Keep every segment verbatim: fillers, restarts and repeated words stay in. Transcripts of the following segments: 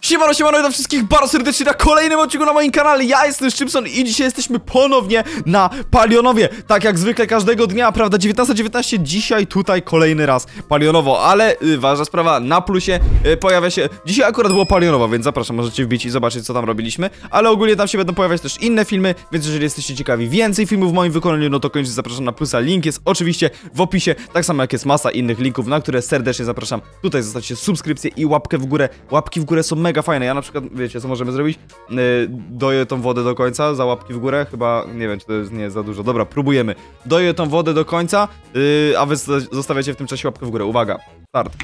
Siemano, siemano, witam wszystkich bardzo serdecznie na kolejnym odcinku na moim kanale. Ja jestem Szczypson i dzisiaj jesteśmy ponownie na Palionowie. Tak jak zwykle każdego dnia, prawda, dziewiętnasta dziewiętnaście, dzisiaj tutaj kolejny raz Palionowo. Ale y, ważna sprawa, na plusie y, pojawia się, dzisiaj akurat było Palionowo, więc zapraszam, możecie wbić i zobaczyć, co tam robiliśmy. Ale ogólnie tam się będą pojawiać też inne filmy, więc jeżeli jesteście ciekawi więcej filmów w moim wykonaniu, no to koniecznie zapraszam na plusa. Link jest oczywiście w opisie, tak samo jak jest masa innych linków, na które serdecznie zapraszam. Tutaj zostawcie subskrypcję i łapkę w górę. Łapki w górę są mega fajne. Ja na przykład, wiecie co możemy zrobić? Yy, doję tą wodę do końca za łapki w górę. Chyba, nie wiem, czy to jest nie za dużo. Dobra, próbujemy. Doję tą wodę do końca, yy, a wy zostawiacie w tym czasie łapkę w górę. Uwaga, start.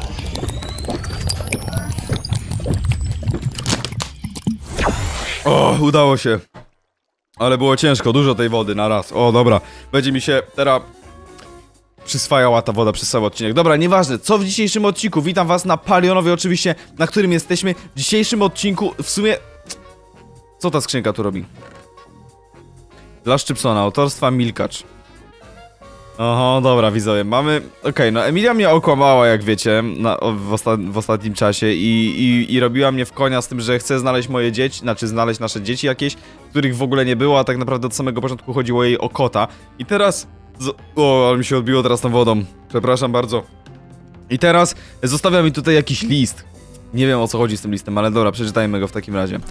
O, udało się. Ale było ciężko, dużo tej wody na raz. O, dobra. Będzie mi się teraz przyswajała ta woda przez cały odcinek. Dobra, nieważne, co w dzisiejszym odcinku. Witam was na Palionowie oczywiście, na którym jesteśmy. W dzisiejszym odcinku, w sumie... Co ta skrzynka tu robi? Dla Szczypsona, autorstwa Milkacz. Oho, dobra, widzowie, mamy... Okej, okay, no Emilia mnie okłamała, jak wiecie, na, w, osta w ostatnim czasie i, i, i robiła mnie w konia z tym, że chce znaleźć moje dzieci, znaczy znaleźć nasze dzieci jakieś, których w ogóle nie było, a tak naprawdę od samego początku chodziło jej o kota. I teraz... Z o, ale mi się odbiło teraz tą wodą. Przepraszam bardzo. I teraz zostawia mi tutaj jakiś list. Nie wiem, o co chodzi z tym listem, ale dobra, przeczytajmy go w takim razie.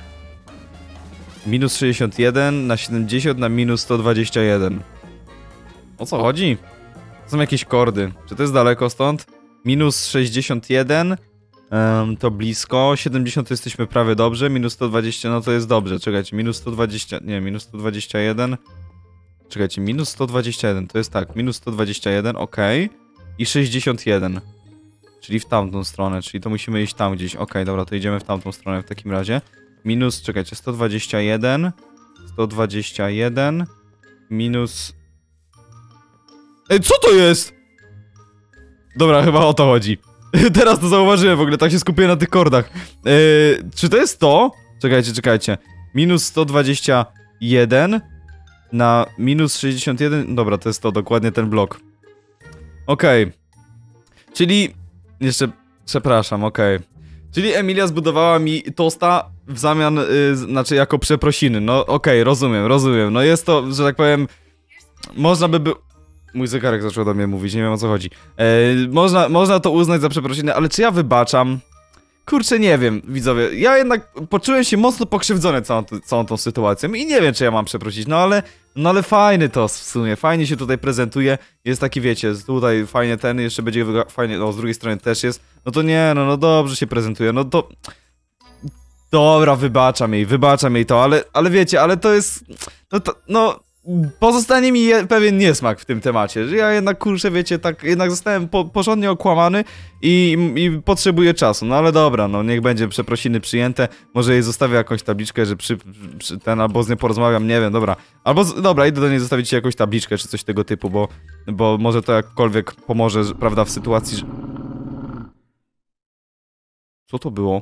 Minus sześćdziesiąt jeden na siedemdziesiąt na minus sto dwadzieścia jeden. O co chodzi? To są jakieś kordy. Czy to jest daleko stąd? Minus sześćdziesiąt jeden um, to blisko. siedemdziesiąt to jesteśmy prawie dobrze. Minus sto dwadzieścia, no to jest dobrze. Czekajcie, minus sto dwadzieścia... Nie, minus sto dwadzieścia jeden. Czekajcie, minus sto dwadzieścia jeden, to jest tak, minus sto dwadzieścia jeden, ok. I sześćdziesiąt jeden. Czyli w tamtą stronę, czyli to musimy iść tam gdzieś. Ok, dobra, to idziemy w tamtą stronę w takim razie. Minus, czekajcie, sto dwadzieścia jeden. sto dwadzieścia jeden. Minus... Ej, co to jest? Dobra, chyba o to chodzi. Teraz to zauważyłem w ogóle, tak się skupiłem na tych kordach. Eee, czy to jest to? Czekajcie, czekajcie. Minus sto dwadzieścia jeden... na minus sześćdziesiąt jeden... Dobra, to jest to, dokładnie ten blok. Okej. Okay. Czyli... Jeszcze... Przepraszam, okej. Okay. Czyli Emilia zbudowała mi tosta w zamian... Yy, znaczy jako przeprosiny. No okej, okay, rozumiem, rozumiem. No jest to, że tak powiem... Można by... by... Mój zegarek zaczął do mnie mówić, nie wiem o co chodzi. Yy, można, można to uznać za przeprosiny, ale czy ja wybaczam? Kurczę, nie wiem, widzowie, ja jednak poczułem się mocno pokrzywdzony całą, całą tą sytuacją i nie wiem, czy ja mam przeprosić, no ale, no ale fajny to w sumie, fajnie się tutaj prezentuje, jest taki, wiecie, tutaj fajnie ten, jeszcze będzie fajnie, no z drugiej strony też jest, no to nie, no, no dobrze się prezentuje, no to... Dobra, wybaczam jej, wybaczam jej to, ale, ale wiecie, ale to jest, no to, no... Pozostanie mi je, pewien niesmak w tym temacie, że ja jednak, kurczę, wiecie, tak, jednak zostałem po, porządnie okłamany i, i potrzebuję czasu, no ale dobra, no niech będzie przeprosiny przyjęte, może jej zostawię jakąś tabliczkę, że przy, przy ten, albo z nią porozmawiam, nie wiem, dobra, albo, z, dobra, idę do niej zostawić jakąś tabliczkę, czy coś tego typu, bo, bo może to jakkolwiek pomoże, prawda, w sytuacji, że... Co to było?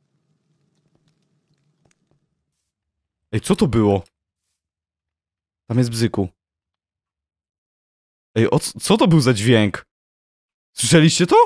Ej, co to było? Tam jest bzyku. Ej, o co to był za dźwięk? Słyszeliście to?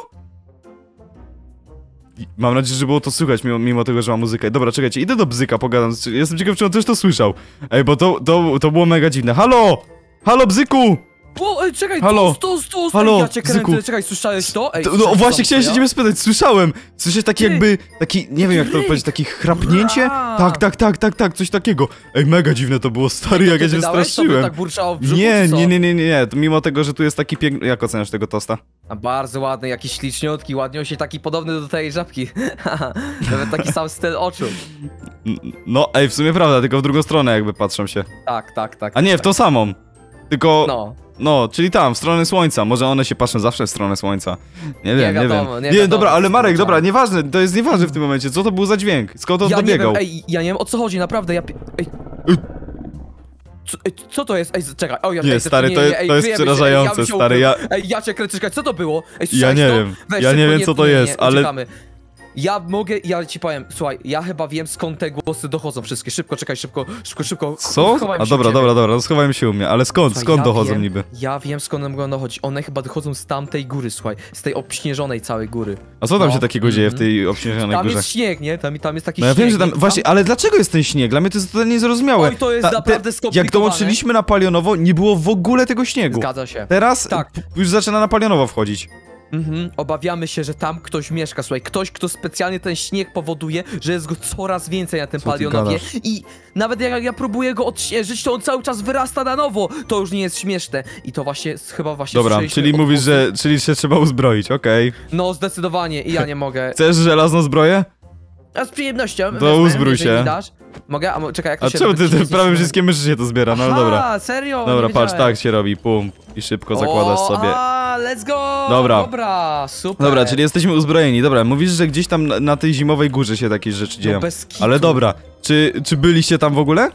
Mam nadzieję, że było to słychać, mimo, mimo tego, że ma muzykę. Dobra, czekajcie, idę do bzyka, pogadam. Jestem ciekaw, czy on też to słyszał. Ej, bo to, to, to było mega dziwne. Halo! Halo, bzyku! O, ej, czekaj, halo, to, to, to, halo, ja cię kręcę, bzyku. czekaj, słyszałeś to? Ej, to no właśnie, chciałem się ja? ciebie spytać, słyszałem! Słyszeć takie Ty, jakby, taki, nie wiem jak to ryk. powiedzieć, takie chrapnięcie? Bra. Tak, tak, tak, tak, tak, coś takiego. Ej, mega dziwne to było, stary, jak ja się wystraszyłem. tak burczało w brzuchu, Nie, co? nie, nie, nie, nie, nie, to mimo tego, że tu jest taki piękny... Jak oceniasz tego tosta? A bardzo ładny, jakiś śliczniutki, ładniusi, taki podobny do tej żabki. Nawet taki sam styl oczu. No, ej, w sumie prawda, tylko w drugą stronę jakby patrzą się. Tak, tak, tak. A nie, tak. w tą samą. Tylko... No. No, czyli tam, w stronę słońca. Może one się patrzą zawsze w stronę słońca. Nie wiem, nie, wiadomo, wiem. nie Nie, wiadomo, dobra, ale co Marek, to dobra, znaczy. nieważne, to jest nieważne w tym momencie. Co to był za dźwięk? Skąd on Ja nie dobiegał? wiem, ej, ja nie wiem o co chodzi, naprawdę, ja... pi- Ej. Ej. Co, ej, co to jest? Ej, czekaj, o ja Nie, ej, stary, nie, to nie, jest- ej, to jest kryjemy się, przerażające, ej, ja bym się stary, ukrył. ja- Ej, ja cię kręcę, czekaj, co to było? Ej, Ja słyszałeś nie to? wiem, Weź ja nie szybko, wiem, co to nie, jest, nie, ale- uciekamy. Ja mogę, ja ci powiem, słuchaj, ja chyba wiem skąd te głosy dochodzą wszystkie. Szybko, czekaj, szybko, szybko, szybko. Co? Schowajmy A się dobra, u ciebie. dobra, dobra, no schowajmy się u mnie, ale skąd, Słuchaj, skąd ja dochodzą wiem, niby? Ja wiem skąd one mogą dochodzić. One chyba dochodzą z tamtej góry, słuchaj, z tej obśnieżonej całej góry. A co tam No, się takiego dzieje w mhm. tej obśnieżonej Tam górze? jest śnieg, nie? Tam, tam jest taki No ja śnieg. wiem, że tam, nie? właśnie, ale dlaczego jest ten śnieg? Dla mnie to jest totalnie niezrozumiałe. Oj, to jest Ta- naprawdę Jak skomplikowane. dołączyliśmy na Palionowo, nie było w ogóle tego śniegu. Zgadza się. Teraz Tak. p- już zaczyna na Palionowo wchodzić. Mhm, obawiamy się, że tam ktoś mieszka, słuchaj, ktoś, kto specjalnie ten śnieg powoduje, że jest go coraz więcej na tym Co ty Palionowie gadasz? i nawet jak ja próbuję go odśnieżyć, to on cały czas wyrasta na nowo, to już nie jest śmieszne i to właśnie, jest chyba właśnie Dobra, słyszeliśmy czyli mówisz, odgłosy. że czyli się trzeba uzbroić, okej. No, zdecydowanie i ja nie mogę. Chcesz żelazną zbroję? A z przyjemnością, To wezmę, uzbrój jeżeli się. mi dasz. Mogę? A mo- czekaj, jak to A się czemu robi? ty, ty Nic prawie nie wszystkie myszy się to zbiera, no ale dobra. A, serio? Dobra, Nie patrz, wiedziałem. tak się robi, pum. I szybko zakładasz o, sobie. A, let's go! Dobra. Dobra, super. Dobra, czyli jesteśmy uzbrojeni. Dobra, mówisz, że gdzieś tam na, na tej zimowej górze się takie rzeczy dzieją. No bez kitu. Ale dobra, czy, czy byliście tam w ogóle?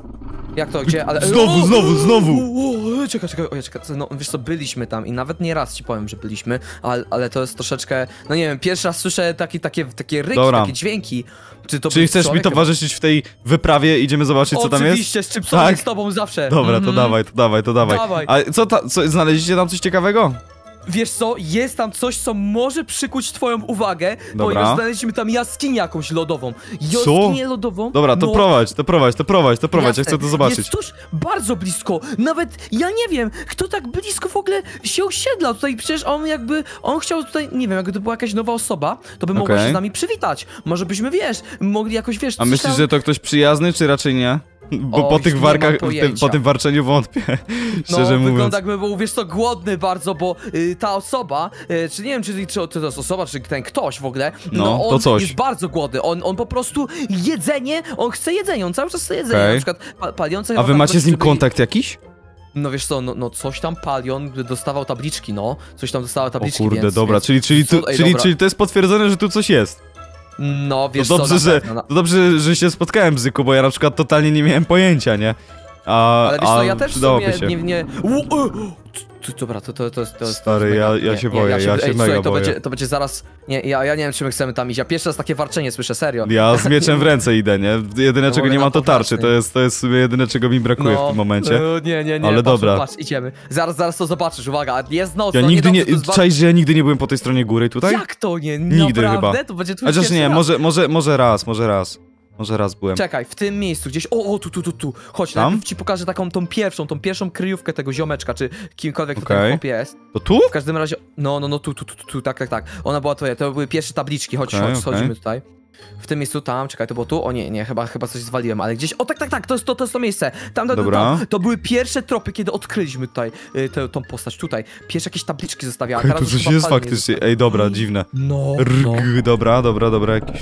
Jak to, gdzie? Ale... Znowu, O! znowu, znowu! O, o, Czekaj, czekaj, o, czekaj, no wiesz co, byliśmy tam i nawet nie raz ci powiem, że byliśmy, ale, ale to jest troszeczkę, no nie wiem, pierwszy raz słyszę takie, takie, takie ryki, Dobra. takie dźwięki. Czy to Czyli był chcesz mi człowiek? towarzyszyć w tej wyprawie? Idziemy zobaczyć, co tam jest? Oczywiście, z czym Tak? z tobą zawsze. Dobra, to Mhm. dawaj, to dawaj, to dawaj. Dawaj. A co, ta, co znaleźliście tam coś ciekawego? Wiesz co, jest tam coś, co może przykuć twoją uwagę, Dobra. ponieważ znaleźliśmy tam jaskinię jakąś lodową. Jaskinię lodową? Dobra, to no, prowadź, to prowadź, to prowadź, to prowadź, ja jasne. chcę to zobaczyć. Jest tuż bardzo blisko. Nawet ja nie wiem, kto tak blisko w ogóle się osiedla tutaj. Przecież on jakby, on chciał tutaj, nie wiem, jakby to była jakaś nowa osoba, to by mogła Okej. się z nami przywitać. Może byśmy, wiesz, mogli jakoś, wiesz, A coś myślisz, tam... że to ktoś przyjazny, czy raczej nie? Bo po Oj, tych nie warkach, mam w tym, pojęcia. po tym warczeniu wątpię, No, szczerze mówiąc. wygląda jakby był, wiesz co, głodny bardzo, bo y, ta osoba, y, czy nie wiem, czy, czy to jest osoba, czy ten ktoś w ogóle, No, no, to on coś. jest bardzo głodny, on, on po prostu jedzenie, on chce jedzenie, on cały czas chce jedzenie, Okej. na przykład pa, paliące A chyba wy tak macie coś, z nim żeby- kontakt jakiś? No wiesz co, no, no coś tam Palion dostawał tabliczki, no, coś tam dostawał O tabliczki, kurde, więc, dobra, więc... czyli, czyli, tu, Ej, czyli, dobra. czyli to jest potwierdzone, że tu coś jest. No, To wiesz dobrze, co, na że, pewno, na... to dobrze, że się spotkałem z Zyku, bo ja na przykład totalnie nie miałem pojęcia, nie? A, Ale wiesz a co, ja też w przydałoby sumie się. nie... nie... U, u, t- Dobra, to, to, to, jest- to jest... Stary, to jest ja- mega- ja nie, się nie, boję, ja się ej, mega słuchaj, to boję. będzie, to będzie zaraz... Nie, ja, ja nie wiem, czy my chcemy tam iść, ja pierwszy raz takie warczenie słyszę, serio. Ja z mieczem w ręce idę, nie? Jedyne No czego mogę nie na mam to tarczy, to poważnie. jest, to jest sobie jedyne czego mi brakuje w tym momencie. No, nie, nie, nie, Ale patrz, dobra. Patrz, idziemy. Zaraz, zaraz to zobaczysz, uwaga, jest noc, Ja no nigdy nie, dobrze, to jest czaisz, że ja nigdy nie byłem po tej stronie góry bardzo- tutaj? Jak to nie? Nigdy Naprawdę? chyba. To będzie twój Chociaż pierwszy nie, raz. może, może, może raz, może raz. Może raz byłem. Czekaj, w tym miejscu gdzieś, o, o, tu, tu, tu, tu, chodź, Tam? najpierw ci pokażę taką, tą pierwszą, tą pierwszą kryjówkę tego ziomeczka, czy kimkolwiek okay. Okej. tutaj chłop jest. To tu? W każdym razie, no, no, no, tu, tu, tu, tu, tu, tak, tak, tak. Ona była twoja, to były pierwsze tabliczki, chodź, Okej, chodź, okej. schodzimy tutaj. W tym miejscu, tam, czekaj, to było tu? O nie, nie, chyba, chyba coś zwaliłem, ale gdzieś, o tak, tak, tak, to jest to, to, jest to miejsce. Tam, tam, Dobra. tam, to były pierwsze tropy, kiedy odkryliśmy tutaj y, tę, tą postać, tutaj. Pierwsze jakieś tabliczki zostawiała, Okej, teraz tu już coś chyba jest palnie faktycznie. zostawi- Ej, dobra, dziwne. No, no. Rg, dobra, dobra, dobra, jakiś...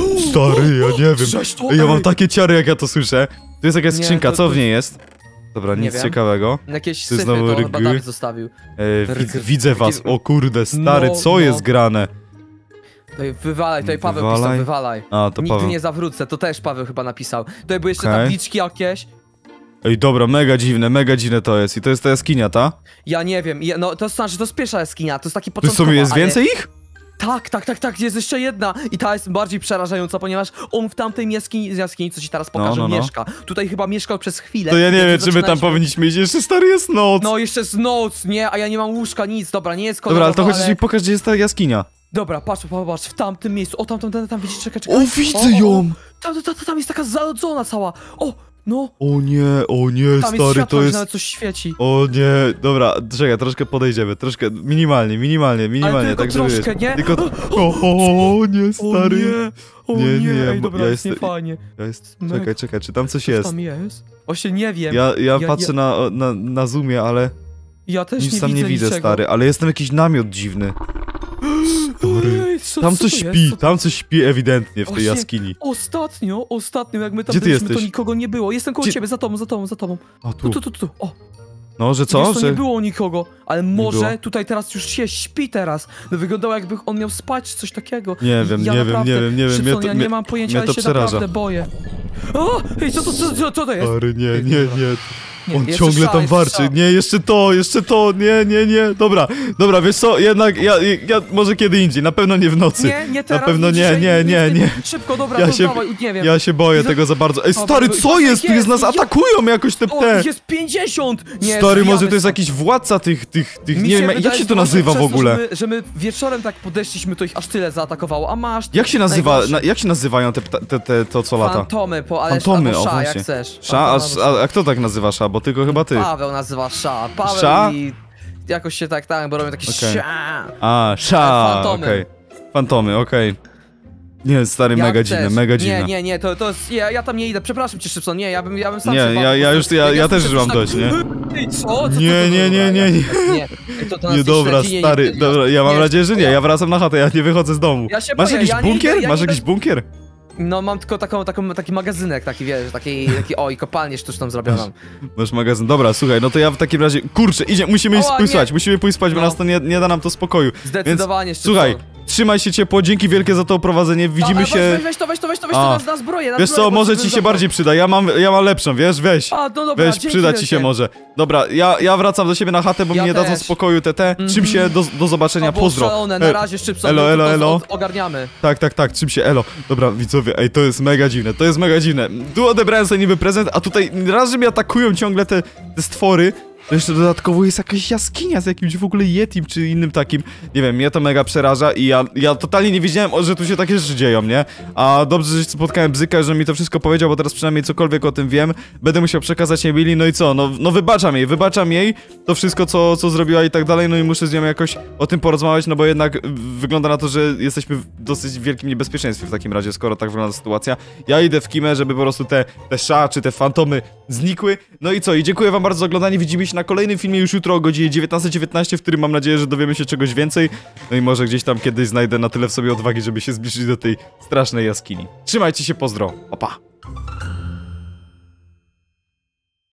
Stary, ja nie wiem. Cześć, to, Ej, ja mam ej. tak- takie ciary, jak ja to słyszę. Tu jest jakaś Nie, skrzynka, to- co to- w niej jest? Dobra, Nie nic wiem. ciekawego. Jakieś Ty syfy, znowu to rygy? chyba Dawid zostawił. E, Rg. widz, widzę was, Takie- o kurde, stary, No, co no. jest grane? Tutaj wywalaj, tutaj Paweł Wywalaj? pisał, wywalaj. A, to Nigdy Paweł. nie zawrócę, to też Paweł chyba napisał. Tutaj były jeszcze Okej. tabliczki jakieś. Ej, dobra, mega dziwne, mega dziwne to jest. I to jest ta jaskinia, ta? Ja nie wiem, ja, no to znaczy, to jest pierwsza jaskinia, to jest taki Tu w początkowa, sumie jest ale- więcej ich? Tak, tak, tak, tak, jest jeszcze jedna i ta jest bardziej przerażająca, ponieważ on w tamtej jaskini, jaskini co ci teraz pokażę, no, no. mieszka. Tutaj chyba mieszkał przez chwilę. To ja nie kiedy wiem, czy my tam zaczynaliśmy- powinniśmy iść. Jeszcze stary jest noc. No jeszcze z noc, nie, a ja nie mam łóżka, nic, dobra, nie jest Dobra, ale to kolorowo, chociaż mi pokaż, gdzie jest ta jaskinia. Dobra, patrz, popatrz, w tamtym miejscu, o tam, tam, tam, tam, widzisz, czekaj, czekaj. O, widzę O, o, ją! Tam, tam, tam jest taka zalodzona cała, o, no, O nie, o nie, tam jest stary, światło, to że jest... nawet coś świeci. O nie, dobra, czekaj, troszkę podejdziemy, troszkę, minimalnie, minimalnie, minimalnie, tylko tak żeby troszkę, wiesz. nie? Tylko, o, o, o, nie, stary. O nie, o Nie, nie, nie, ej, bo dobra, ja jest jestem- niefajnie. Ja jest, Mega. czekaj, czekaj, czy tam coś Co jest? tam jest? Właśnie nie wiem. Ja, ja Ja- patrzę ja- Na, na, na zoomie, ale Ja też nic nie tam widzę nie widzę, niczego. stary, ale jest tam jakiś namiot dziwny. Stary. Ej, co, Tam co coś to śpi, jest? Co- tam coś śpi ewidentnie w tej Właśnie- jaskini. Ostatnio, ostatnio, jak my tam Gdzie ty byliśmy, to jesteś? nikogo nie było. Jestem koło Gdzie- ciebie, za tobą, za tobą, za tobą. A Tu, tu, tu, tu, tu. O, no, że wiesz co? co, Że... nie było nikogo, ale może było. tutaj teraz już się śpi teraz. No wyglądało jakby on miał spać, czy coś takiego. Nie wiem, ja nie wiem, naprawdę, nie wiem, nie wiem, Szybson, mnie to- ja mnie- nie mam pojęcia, mnie ale to się przeraża. naprawdę boję. O, ej, co to, co, co, co to jest? Stary, nie, Ej, nie, dobra. nie. Nie, On jeszcze ciągle szał, tam jeszcze warczy. szał. Nie, jeszcze to, jeszcze to, nie, nie, nie. Dobra, dobra, wiesz co, jednak ja, ja może kiedy indziej, na pewno nie w nocy. Nie, nie teraz. Na pewno nie, dzisiaj, nie, nie, nie. Szybko, dobra, Ja to się- dawaj, nie wiem. Ja się boję Za- tego za bardzo. Ej, O, stary, bo- co bo- jest? Tu jest, nas jest, atakują jakoś te O, te. jest pięćdziesiąt! Nie, Stary, może zwijamy to jest stąd. jakiś władca tych, tych, tych, Mi nie wiem, jak wydaje, się że to może nazywa w przez to, ogóle? Że my, że my wieczorem tak podeszliśmy, to ich aż tyle zaatakowało, a masz... Jak się nazywa, najgorsze. na, jak się nazywają te, pta- te, te, to co lata? Fantomy, po, ale Fantomy, albo o Sza, właśnie. jak chcesz. Sza? A, Fantoma, a, a kto tak nazywa Sza? Bo tylko chyba ty. Paweł nazywa Sza. Paweł Sza? i jakoś się tak, tak, bo robią takie Okej. Sza. A, Sza, Fantomy. okej. Fantomy, okej. Nie, stary, Ja mega też. dziwne, mega dziwne. Nie, nie, nie, to, to jest, ja, ja tam nie idę, przepraszam cię Szybson, nie, ja bym, ja bym sam Nie, się ja- bał, ja po już- prostu. ja- ja też słyszę już mam tak, dość, nie? Ej, co? co? co? Nie, co? nie, nie, Dobra, nie, ja- nie. nie. Ej, to, to nas Nie, dobra, śledzi, nie, stary, nie, nie, dobra, ja mam nie, nadzieję, że nie, ja wracam na chatę, ja nie wychodzę z domu. Ja się Masz boję, jakiś ja nie bunkier? idę, ja Masz nie jakiś idę- bunkier? No mam tylko taką, taką, taki magazynek, taki wiesz, taki, taki oj, kopalnię sztuczną zrobioną. Masz magazyn. Dobra, słuchaj, no to ja w takim razie, kurczę, idzie, musimy iść Oła, pójść nie. spać, musimy pójść spać, bo No. nas to nie, nie da nam to spokoju. Zdecydowanie Więc, Szybson. słuchaj, trzymaj się ciepło, dzięki wielkie za to oprowadzenie, widzimy A, się... Weź, weź to, weź to, weź to, weź A. to na, na zbroję, na Wiesz zbroję, co, bo może żeby ci się zabrał. bardziej przyda, ja mam, ja mam lepszą, wiesz, weź. A, no dobra, Weź, dzięki przyda ci się wielkie. może. Dobra, ja, ja wracam do siebie na chatę, bo Ja mi nie dadzą też. spokoju te te. Trzym się, do, do zobaczenia, To było pozdro. szalone, na E, razie Szybson, elo, my elo, to elo. od- ogarniamy. Tak, tak, tak, czym się elo. Dobra, widzowie, ej, to jest mega dziwne, to jest mega dziwne. Tu odebrałem sobie niby prezent, a tutaj raz, że mnie atakują ciągle te, te stwory, to jeszcze dodatkowo jest jakaś jaskinia z jakimś w ogóle yetim czy innym takim. Nie wiem, mnie to mega przeraża i ja, ja totalnie nie wiedziałem, o, że tu się takie rzeczy dzieją, nie? A dobrze, że spotkałem Bzyka, że mi to wszystko powiedział, bo teraz przynajmniej cokolwiek o tym wiem. Będę musiał przekazać Emilii, no i co? No, no wybaczam jej, wybaczam jej to wszystko, co, co zrobiła i tak dalej, no i muszę z nią jakoś o tym porozmawiać, no bo jednak wygląda na to, że jesteśmy w dosyć wielkim niebezpieczeństwie w takim razie, skoro tak wygląda sytuacja. Ja idę w kimę, żeby po prostu te, te Sza czy te fantomy znikły. No i co? I dziękuję wam bardzo za oglądanie, widzimy się na kolejnym filmie już jutro o godzinie dziewiętnasta dziewiętnaście, w którym mam nadzieję, że dowiemy się czegoś więcej. No i może gdzieś tam kiedyś znajdę na tyle w sobie odwagi, żeby się zbliżyć do tej strasznej jaskini. Trzymajcie się, pozdro, pa pa.